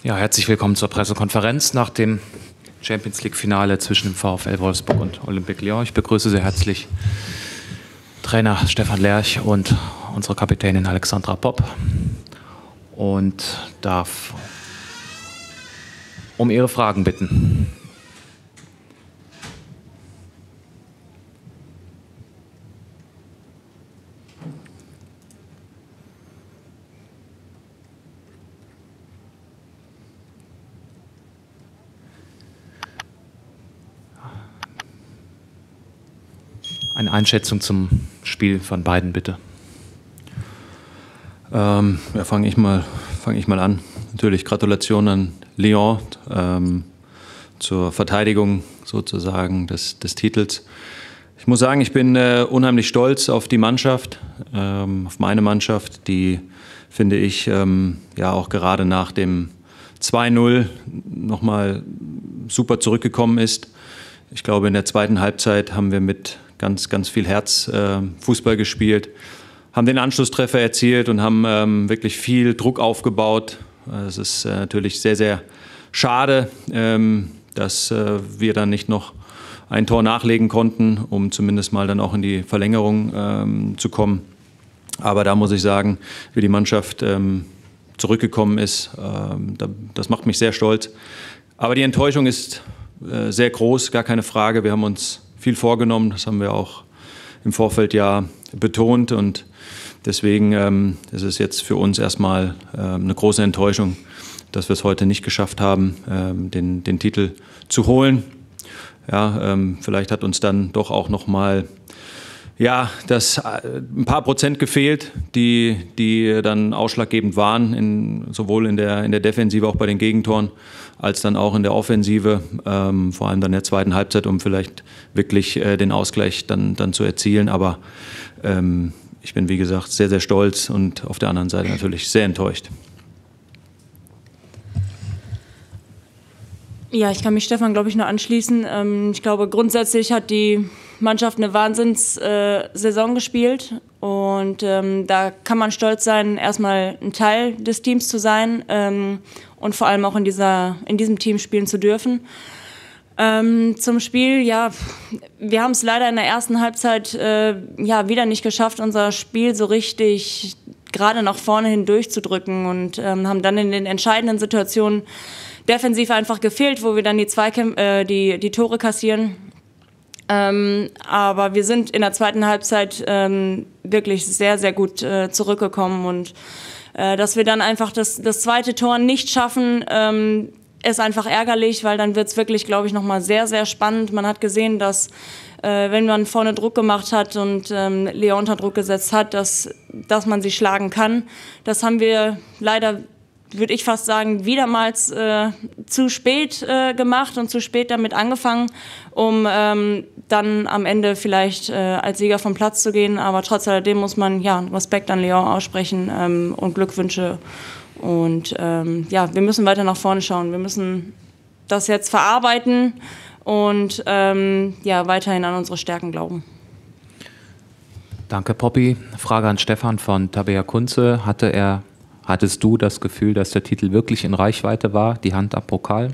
Ja, herzlich willkommen zur Pressekonferenz nach dem Champions-League-Finale zwischen dem VfL Wolfsburg und Olympique Lyon. Ich begrüße sehr herzlich Trainer Stefan Lerch und unsere Kapitänin Alexandra Popp und darf um Ihre Fragen bitten. Eine Einschätzung zum Spiel von beiden, bitte. Ja, fange ich mal an. Natürlich Gratulation an Lyon zur Verteidigung sozusagen des Titels. Ich muss sagen, ich bin unheimlich stolz auf die Mannschaft, auf meine Mannschaft, die, finde ich, ja auch gerade nach dem 2-0 nochmal super zurückgekommen ist. Ich glaube, in der zweiten Halbzeit haben wir mit ganz viel Herz Fußball gespielt, haben den Anschlusstreffer erzielt und haben wirklich viel Druck aufgebaut. Es ist natürlich sehr, sehr schade, dass wir dann nicht noch ein Tor nachlegen konnten, um zumindest mal dann auch in die Verlängerung zu kommen. Aber da muss ich sagen, wie die Mannschaft zurückgekommen ist, das macht mich sehr stolz. Aber die Enttäuschung ist sehr groß, gar keine Frage. Wir haben uns viel vorgenommen, das haben wir auch im Vorfeld ja betont und deswegen ist es jetzt für uns erstmal eine große Enttäuschung, dass wir es heute nicht geschafft haben, den Titel zu holen. Ja, vielleicht hat uns dann doch auch nochmal ein paar Prozent gefehlt, die dann ausschlaggebend waren, sowohl in der Defensive, auch bei den Gegentoren, als dann auch in der Offensive, vor allem dann in der zweiten Halbzeit, um vielleicht wirklich den Ausgleich dann zu erzielen. Aber ich bin, wie gesagt, sehr, sehr stolz und auf der anderen Seite natürlich sehr enttäuscht. Ja, ich kann mich Stefan, glaube ich, nur anschließen. Ich glaube, grundsätzlich hat die Mannschaft eine Wahnsinns-Saison gespielt und da kann man stolz sein, erstmal ein Teil des Teams zu sein und vor allem auch in diesem Team spielen zu dürfen. Zum Spiel, ja, wir haben es leider in der ersten Halbzeit wieder nicht geschafft, unser Spiel so richtig gerade nach vorne hin durchzudrücken und haben dann in den entscheidenden Situationen defensiv einfach gefehlt, wo wir dann die Tore kassieren. Aber wir sind in der zweiten Halbzeit wirklich sehr, sehr gut zurückgekommen und dass wir dann einfach das zweite Tor nicht schaffen, ist einfach ärgerlich, weil dann wird es wirklich, glaube ich, nochmal sehr, sehr spannend. Man hat gesehen, dass wenn man vorne Druck gemacht hat und Lyon unter Druck gesetzt hat, dass man sie schlagen kann. Das haben wir leider, würde ich fast sagen, wiedermals zu spät gemacht und zu spät damit angefangen, um dann am Ende vielleicht als Sieger vom Platz zu gehen. Aber trotz alledem muss man Respekt an Lyon aussprechen und Glückwünsche. Und wir müssen weiter nach vorne schauen. Wir müssen das jetzt verarbeiten und weiterhin an unsere Stärken glauben. Danke, Poppy. Frage an Stefan von Tabea Kunze. Hattest du das Gefühl, dass der Titel wirklich in Reichweite war, die Hand am Pokal?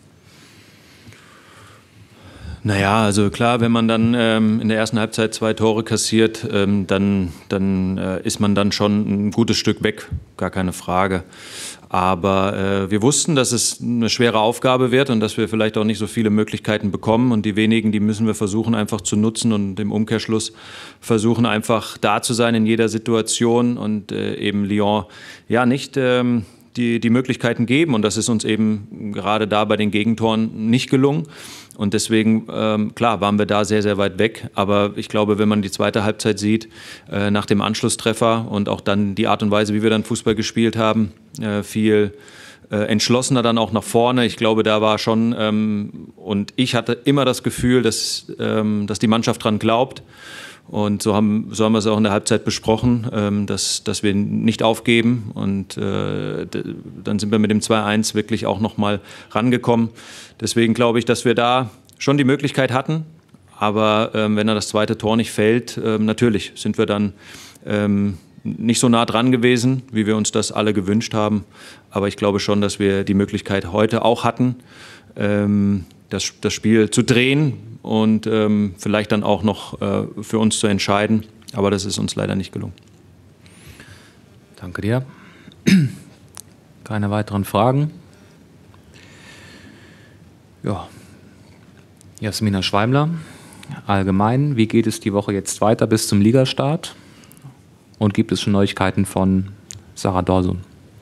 Naja, also klar, wenn man dann in der ersten Halbzeit 2 Tore kassiert, dann ist man dann schon ein gutes Stück weg, gar keine Frage. Aber wir wussten, dass es eine schwere Aufgabe wird und dass wir vielleicht auch nicht so viele Möglichkeiten bekommen. Und die wenigen, die müssen wir versuchen einfach zu nutzen und im Umkehrschluss versuchen einfach da zu sein in jeder Situation und eben Lyon nicht die Möglichkeiten geben. Und das ist uns eben gerade da bei den Gegentoren nicht gelungen. Und deswegen, klar, waren wir da sehr, sehr weit weg. Aber ich glaube, wenn man die zweite Halbzeit sieht, nach dem Anschlusstreffer und auch dann die Art und Weise, wie wir dann Fußball gespielt haben, viel entschlossener dann auch nach vorne. Ich glaube, da war schon, und ich hatte immer das Gefühl, dass die Mannschaft dran glaubt. Und so haben wir es auch in der Halbzeit besprochen, dass wir nicht aufgeben. Und dann sind wir mit dem 2-1 wirklich auch nochmal rangekommen. Deswegen glaube ich, dass wir da schon die Möglichkeit hatten. Aber wenn dann das zweite Tor nicht fällt, natürlich sind wir dann nicht so nah dran gewesen, wie wir uns das alle gewünscht haben. Aber ich glaube schon, dass wir die Möglichkeit heute auch hatten, das Spiel zu drehen und vielleicht dann auch noch für uns zu entscheiden. Aber das ist uns leider nicht gelungen. Danke dir. Keine weiteren Fragen. Ja. Jasmina Schweimler, allgemein, wie geht es die Woche jetzt weiter bis zum Ligastart? Und gibt es schon Neuigkeiten von Sarah Dorsun?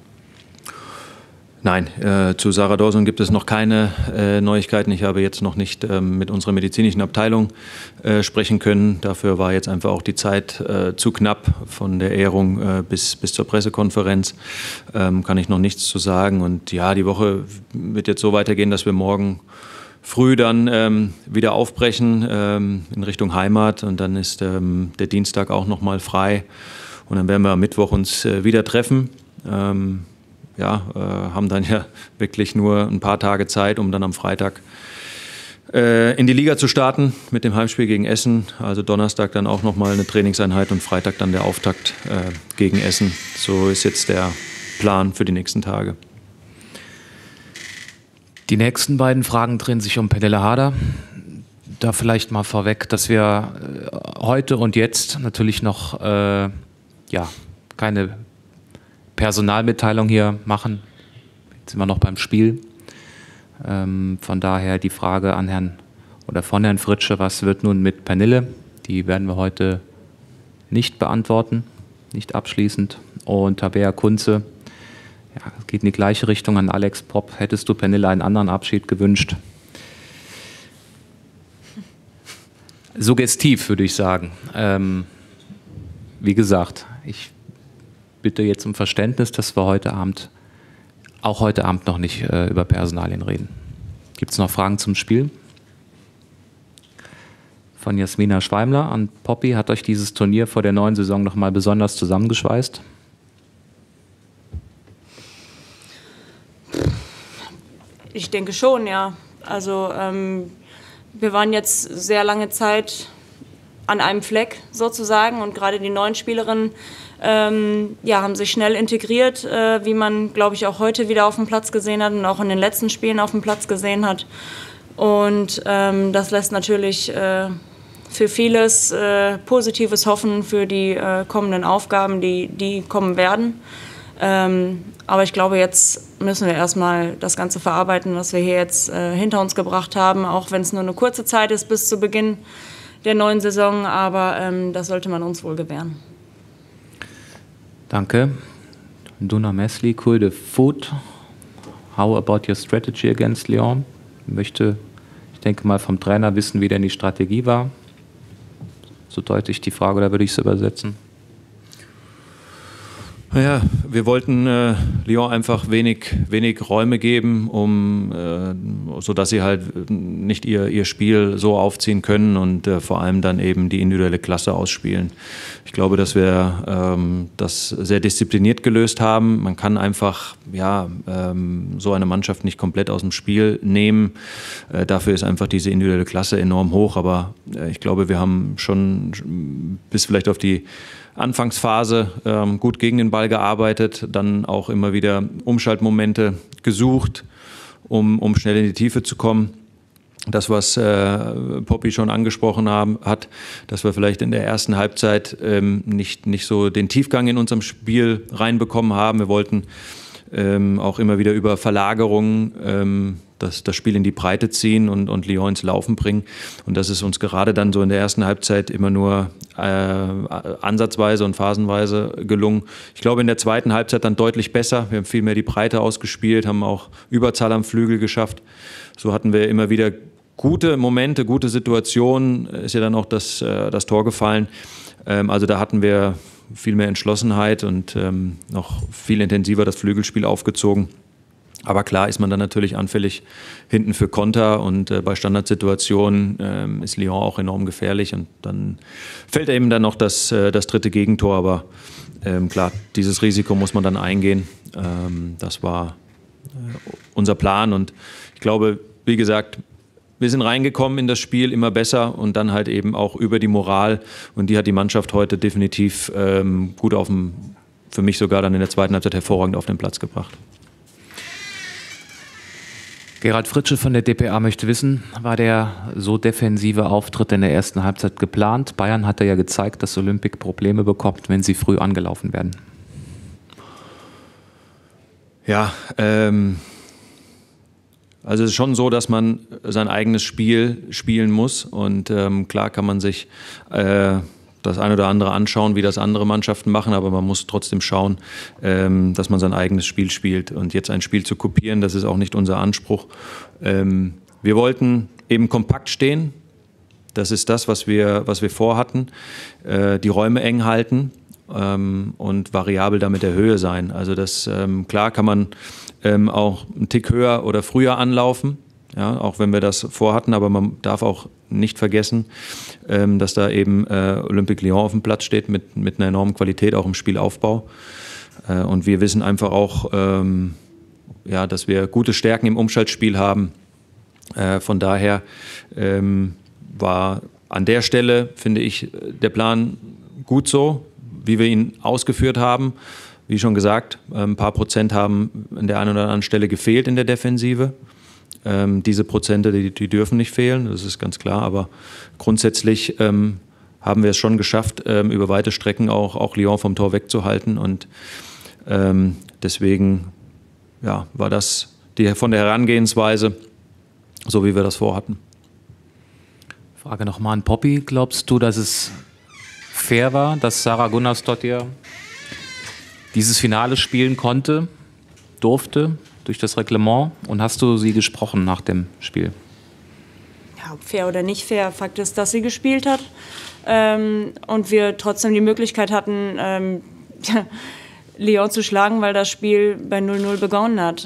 Nein, zu Sarah Dorsun gibt es noch keine Neuigkeiten. Ich habe jetzt noch nicht mit unserer medizinischen Abteilung sprechen können. Dafür war jetzt einfach auch die Zeit zu knapp von der Ehrung bis zur Pressekonferenz. Kann ich noch nichts zu sagen. Und ja, die Woche wird jetzt so weitergehen, dass wir morgen früh dann wieder aufbrechen in Richtung Heimat. Und dann ist der Dienstag auch nochmal frei. Und dann werden wir am Mittwoch uns wieder treffen. Haben dann ja wirklich nur ein paar Tage Zeit, um dann am Freitag in die Liga zu starten mit dem Heimspiel gegen Essen. Also Donnerstag dann auch nochmal eine Trainingseinheit und Freitag dann der Auftakt gegen Essen. So ist jetzt der Plan für die nächsten Tage. Die nächsten beiden Fragen drehen sich um Pernille Harder. Da vielleicht mal vorweg, dass wir heute und jetzt natürlich noch keine Personalmitteilung hier machen. Jetzt sind wir noch beim Spiel. Von daher die Frage an von Herrn Fritzsche, was wird nun mit Pernille? Die werden wir heute nicht beantworten, nicht abschließend. Und Tabea Kunze, ja, es geht in die gleiche Richtung an Alex Popp. Hättest du Pernille einen anderen Abschied gewünscht? Suggestiv, würde ich sagen. Wie gesagt, ich bitte jetzt um Verständnis, dass wir heute Abend noch nicht über Personalien reden. Gibt es noch Fragen zum Spiel? Von Jasmina Schweimler an Poppy: Hat euch dieses Turnier vor der neuen Saison noch mal besonders zusammengeschweißt? Ich denke schon, ja. Also wir waren jetzt sehr lange Zeit an einem Fleck sozusagen und gerade die neuen Spielerinnen haben sich schnell integriert, wie man, glaube ich, auch heute wieder auf dem Platz gesehen hat und auch in den letzten Spielen auf dem Platz gesehen hat. Und das lässt natürlich für vieles Positives hoffen für die kommenden Aufgaben, die kommen werden. Aber ich glaube, jetzt müssen wir erstmal das Ganze verarbeiten, was wir hier jetzt hinter uns gebracht haben, auch wenn es nur eine kurze Zeit ist bis zu Beginn der neuen Saison. Aber das sollte man uns wohl gewähren. Danke. Duna Mesli, Cool de Foot. How about your strategy against Lyon? Ich denke mal, vom Trainer wissen, wie denn die Strategie war. So deute ich die Frage, oder würde ich es übersetzen? Ja, wir wollten Lyon einfach wenig Räume geben, sodass sie halt nicht ihr Spiel so aufziehen können und vor allem dann eben die individuelle Klasse ausspielen. Ich glaube, dass wir das sehr diszipliniert gelöst haben. Man kann einfach so eine Mannschaft nicht komplett aus dem Spiel nehmen. Dafür ist einfach diese individuelle Klasse enorm hoch. Aber ich glaube, wir haben schon bis vielleicht auf die Anfangsphase gut gegen den Ball gearbeitet, dann auch immer wieder Umschaltmomente gesucht, um schnell in die Tiefe zu kommen. Das, was Poppy schon angesprochen hat, dass wir vielleicht in der ersten Halbzeit nicht so den Tiefgang in unserem Spiel reinbekommen haben. Wir wollten auch immer wieder über Verlagerungen das Spiel in die Breite ziehen und Lyon ins Laufen bringen. Und das ist uns gerade dann so in der ersten Halbzeit immer nur ansatzweise und phasenweise gelungen. Ich glaube, in der zweiten Halbzeit dann deutlich besser. Wir haben viel mehr die Breite ausgespielt, haben auch Überzahl am Flügel geschafft. So hatten wir immer wieder gute Momente, gute Situationen. Ist ja dann auch das Tor gefallen. Also da hatten wir viel mehr Entschlossenheit und noch viel intensiver das Flügelspiel aufgezogen. Aber klar ist man dann natürlich anfällig hinten für Konter und bei Standardsituationen ist Lyon auch enorm gefährlich und dann fällt eben dann noch das dritte Gegentor. Aber klar, dieses Risiko muss man dann eingehen. Das war unser Plan und ich glaube, wie gesagt, wir sind reingekommen in das Spiel immer besser und dann halt eben auch über die Moral und die hat die Mannschaft heute definitiv gut für mich sogar dann in der zweiten Halbzeit hervorragend auf den Platz gebracht. Gerald Fritzsche von der dpa möchte wissen, war der so defensive Auftritt in der ersten Halbzeit geplant? Bayern hat ja gezeigt, dass Olympique Probleme bekommt, wenn sie früh angelaufen werden. Ja, also es ist schon so, dass man sein eigenes Spiel spielen muss und klar kann man sich das eine oder andere anschauen, wie das andere Mannschaften machen, aber man muss trotzdem schauen, dass man sein eigenes Spiel spielt. Und jetzt ein Spiel zu kopieren, das ist auch nicht unser Anspruch. Wir wollten eben kompakt stehen. Das ist das, was wir vorhatten. Die Räume eng halten und variabel damit der Höhe sein. Also das, klar kann man auch einen Tick höher oder früher anlaufen. Ja, auch wenn wir das vorhatten, aber man darf auch nicht vergessen, dass da eben Olympique Lyon auf dem Platz steht mit einer enormen Qualität, auch im Spielaufbau. Und wir wissen einfach auch, dass wir gute Stärken im Umschaltspiel haben. Von daher war an der Stelle, finde ich, der Plan gut so, wie wir ihn ausgeführt haben. Wie schon gesagt, ein paar Prozent haben an der einen oder anderen Stelle gefehlt in der Defensive. Diese Prozente, die dürfen nicht fehlen, das ist ganz klar, aber grundsätzlich haben wir es schon geschafft, über weite Strecken auch Lyon vom Tor wegzuhalten und deswegen war das von der Herangehensweise so, wie wir das vorhatten. Frage nochmal an Poppy. Glaubst du, dass es fair war, dass Sarah Gunnarsdottir dieses Finale spielen durfte? Durch das Reglement und hast du sie gesprochen nach dem Spiel? Ja, ob fair oder nicht fair, Fakt ist, dass sie gespielt hat und wir trotzdem die Möglichkeit hatten, Lyon zu schlagen, weil das Spiel bei 0-0 begonnen hat.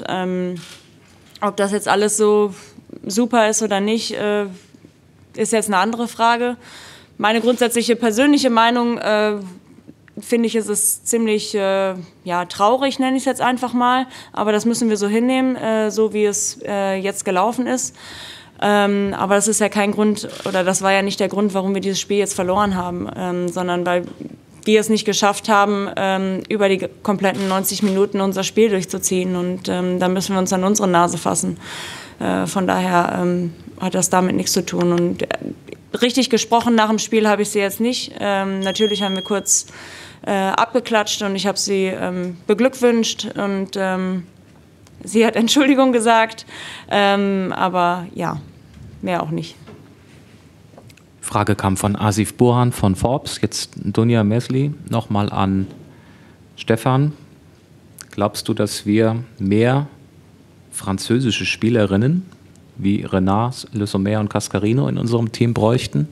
Ob das jetzt alles so super ist oder nicht, ist jetzt eine andere Frage. Meine grundsätzliche persönliche Meinung finde ich, ist es ziemlich traurig, nenne ich es jetzt einfach mal. Aber das müssen wir so hinnehmen, so wie es jetzt gelaufen ist. Aber das ist ja kein Grund, oder das war ja nicht der Grund, warum wir dieses Spiel jetzt verloren haben, sondern weil wir es nicht geschafft haben, über die kompletten 90 Minuten unser Spiel durchzuziehen. Und da müssen wir uns an unsere Nase fassen. Von daher hat das damit nichts zu tun. Und richtig gesprochen nach dem Spiel habe ich sie jetzt nicht. Natürlich haben wir kurz abgeklatscht und ich habe sie beglückwünscht und sie hat Entschuldigung gesagt, aber ja, mehr auch nicht. Frage kam von Asif Burhan von Forbes, jetzt Dunja Mesli, nochmal an Stefan. Glaubst du, dass wir mehr französische Spielerinnen wie Renard, Le Sommer und Cascarino in unserem Team bräuchten?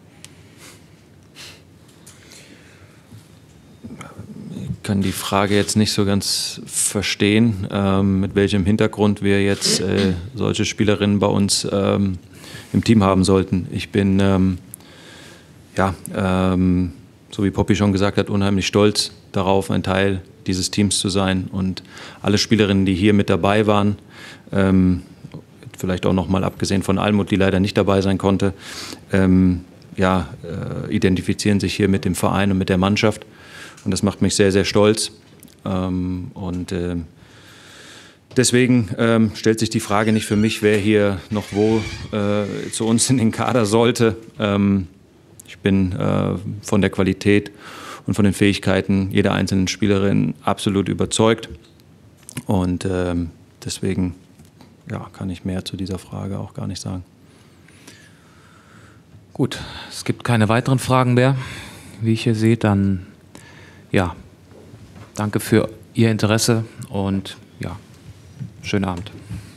Ich kann die Frage jetzt nicht so ganz verstehen, mit welchem Hintergrund wir jetzt solche Spielerinnen bei uns im Team haben sollten. Ich bin, so wie Poppy schon gesagt hat, unheimlich stolz darauf, ein Teil dieses Teams zu sein. Und alle Spielerinnen, die hier mit dabei waren, vielleicht auch noch mal abgesehen von Almut, die leider nicht dabei sein konnte, identifizieren sich hier mit dem Verein und mit der Mannschaft. Und das macht mich sehr, sehr stolz. Deswegen stellt sich die Frage nicht für mich, wer hier noch wo zu uns in den Kader sollte. Ich bin von der Qualität und von den Fähigkeiten jeder einzelnen Spielerin absolut überzeugt. Und deswegen kann ich mehr zu dieser Frage auch gar nicht sagen. Gut, es gibt keine weiteren Fragen mehr, wie ich hier sehe. Dann danke für Ihr Interesse und schönen Abend.